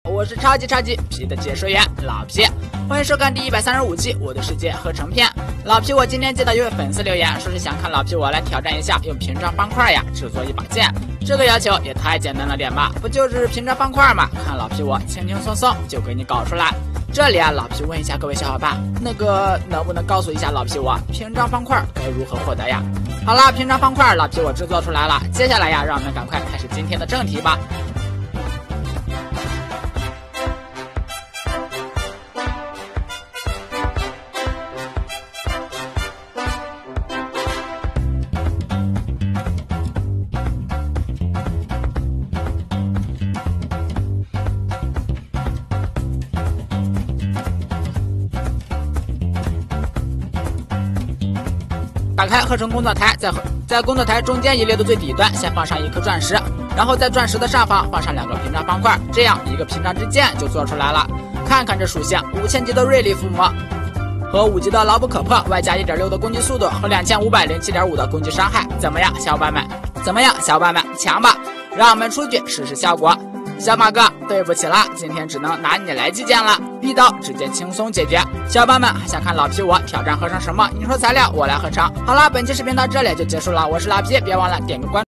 我是超级皮的解说员老皮，欢迎收看第135期《我的世界合成片》。老皮，我今天接到一位粉丝留言，说是想看老皮我来挑战一下用屏障方块呀制作一把剑。这个要求也太简单了点吧？不就是屏障方块吗？看老皮我轻轻松松就给你搞出来。这里啊，老皮问一下各位小伙伴，能不能告诉一下老皮我屏障方块该如何获得呀？好啦，屏障方块老皮我制作出来了，接下来呀，让我们赶快开始今天的正题吧。打开合成工作台，在工作台中间一列的最底端先放上一颗钻石，然后在钻石的上方放上2个屏障方块，这样一个屏障之剑就做出来了。看看这属性，5000级的锐利附魔和5级的牢不可破，外加 1.6 的攻击速度和2507.5的攻击伤害，怎么样，小伙伴们？强吧？让我们出去试试效果。小马哥，对不起了，今天只能拿你来击剑了，1刀直接轻松解决。小伙伴们还想看老皮我挑战合成什么？你说材料我来合成。好了，本期视频到这里就结束了，我是老皮，别忘了点个关注。